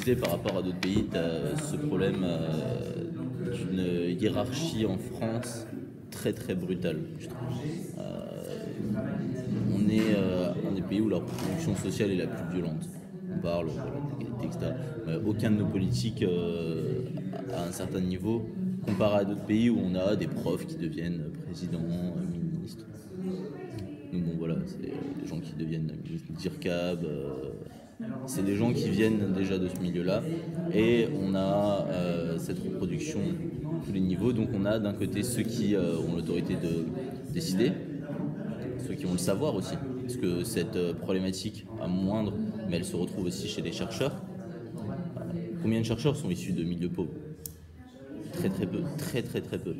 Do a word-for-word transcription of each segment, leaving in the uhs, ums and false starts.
disais, par rapport à d'autres pays, tu as ce problème euh, d'une hiérarchie en France très très brutale, je trouve. Euh, on est euh, un des pays où la reproduction sociale est la plus violente. On parle voilà, d'égalité, et cetera. Mais aucun de nos politiques, euh, à un certain niveau, comparé à d'autres pays où on a des profs qui deviennent présidents, ministres. Donc bon voilà, c'est euh, des gens qui deviennent ministres d'I R C A B, euh, c'est des gens qui viennent déjà de ce milieu-là. Et on a euh, cette reproduction à tous les niveaux. Donc on a d'un côté ceux qui euh, ont l'autorité de décider, ceux qui ont le savoir aussi. Parce que cette euh, problématique, à moindre, mais elle se retrouve aussi chez les chercheurs. Combien de chercheurs sont issus de milieux pauvres? Très très peu, très très très peu.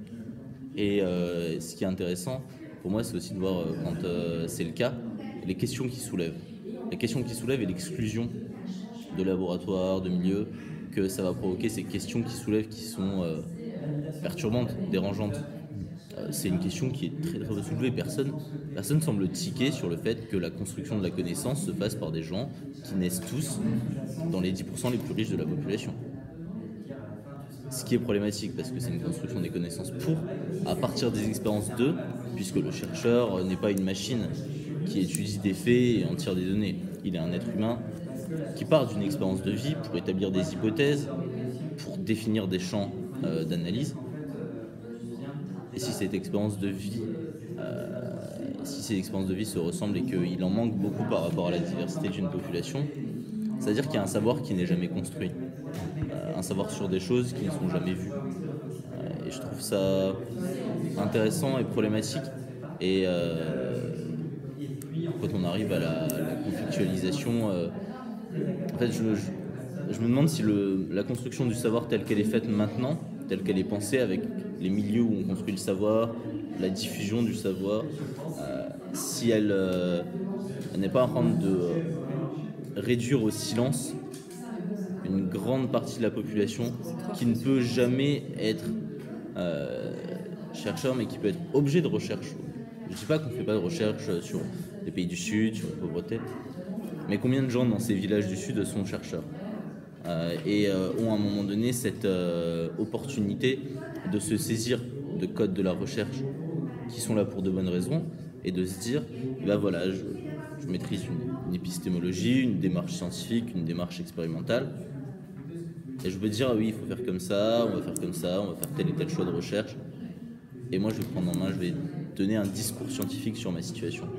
Et euh, ce qui est intéressant, pour moi, c'est aussi de voir euh, quand euh, c'est le cas, les questions qui soulèvent. La question qui soulève est l'exclusion de laboratoires, de milieux, que ça va provoquer ces questions qui soulèvent, qui sont euh, perturbantes, dérangeantes. Euh, c'est une question qui est très très soulevée. Personne, personne semble tiquer sur le fait que la construction de la connaissance se fasse par des gens qui naissent tous dans les dix pour cent les plus riches de la population. Ce qui est problématique parce que c'est une construction des connaissances pour, à partir des expériences d'eux, puisque le chercheur n'est pas une machine qui étudie des faits et en tire des données. Il est un être humain qui part d'une expérience de vie pour établir des hypothèses, pour définir des champs euh, d'analyse. Et si cette expérience de vie, euh, si ces expériences de vie se ressemblent et qu'il en manque beaucoup par rapport à la diversité d'une population, c'est-à-dire qu'il y a un savoir qui n'est jamais construit. Un savoir sur des choses qui ne sont jamais vues. Et je trouve ça intéressant et problématique. Et euh, quand on arrive à la, la conflictualisation, euh, en fait, je, je, je me demande si le, la construction du savoir telle qu'elle est faite maintenant, telle qu'elle est pensée avec les milieux où on construit le savoir, la diffusion du savoir, euh, si elle, euh, elle n'est pas en train de euh, réduire au silence une grande partie de la population qui ne peut jamais être euh, chercheur, mais qui peut être objet de recherche. Je ne dis pas qu'on ne fait pas de recherche sur les pays du Sud, sur la pauvreté, mais combien de gens dans ces villages du Sud sont chercheurs euh, et euh, ont à un moment donné cette euh, opportunité de se saisir de codes de la recherche qui sont là pour de bonnes raisons et de se dire, ben voilà, je, je maîtrise une, une épistémologie, une démarche scientifique, une démarche expérimentale. Et je peux dire, ah oui, il faut faire comme ça, on va faire comme ça, on va faire tel et tel choix de recherche. Et moi, je vais prendre en main, je vais donner un discours scientifique sur ma situation.